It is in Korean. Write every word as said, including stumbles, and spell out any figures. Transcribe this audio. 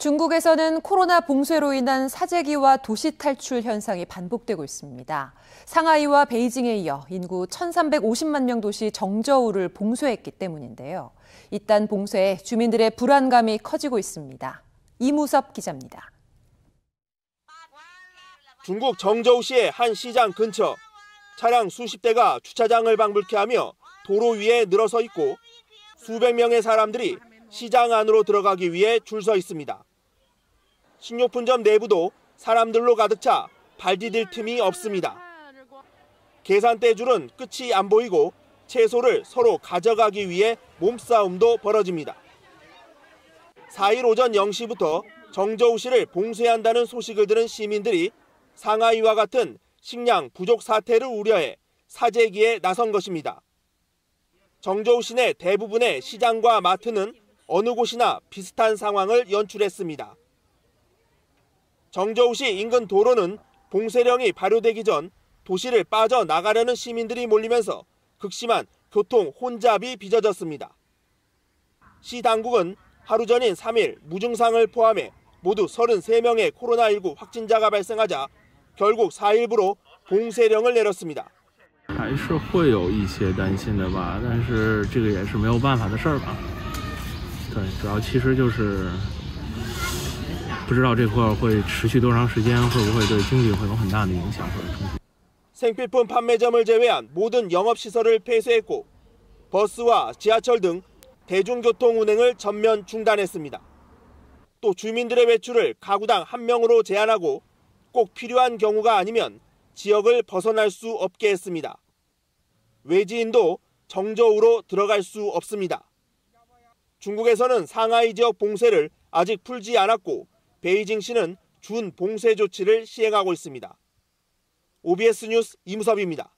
중국에서는 코로나 봉쇄로 인한 사재기와 도시 탈출 현상이 반복되고 있습니다. 상하이와 베이징에 이어 인구 천삼백오십만 명 도시 정저우를 봉쇄했기 때문인데요. 이딴 봉쇄에 주민들의 불안감이 커지고 있습니다. 이무섭 기자입니다. 중국 정저우시의 한 시장 근처, 차량 수십 대가 주차장을 방불케 하며 도로 위에 늘어서 있고 수백 명의 사람들이 시장 안으로 들어가기 위해 줄 서 있습니다. 식료품점 내부도 사람들로 가득 차 발 디딜 틈이 없습니다. 계산대 줄은 끝이 안 보이고 채소를 서로 가져가기 위해 몸싸움도 벌어집니다. 사 일 오전 영 시부터 정저우시를 봉쇄한다는 소식을 들은 시민들이 상하이와 같은 식량 부족 사태를 우려해 사재기에 나선 것입니다. 정저우시 내 대부분의 시장과 마트는 어느 곳이나 비슷한 상황을 연출했습니다. 정저우시 인근 도로는 봉쇄령이 발효되기 전 도시를 빠져나가려는 시민들이 몰리면서 극심한 교통 혼잡이 빚어졌습니다. 시 당국은 하루 전인 삼 일 무증상을 포함해 모두 서른세 명의 코로나십구 확진자가 발생하자 결국 사 일부로 봉쇄령을 내렸습니다. 还是会有一些担心的吧，但是这个也是没有办法的事儿吧。对，主要其实就是不知道这块会持续多长时间，会不会对经济会有很大的影响或者冲击。 생필품 판매점을 제외한 모든 영업시설을 폐쇄했고 버스와 지하철 등 대중교통 운행을 전면 중단했습니다. 또 주민들의 외출을 가구당 한 명으로 제한하고 꼭 필요한 경우가 아니면 지역을 벗어날 수 없게 했습니다. 외지인도 정저우로 들어갈 수 없습니다. 중국에서는 상하이 지역 봉쇄를 아직 풀지 않았고 베이징시는 준 봉쇄 조치를 시행하고 있습니다. 오비에스 뉴스 이무섭입니다.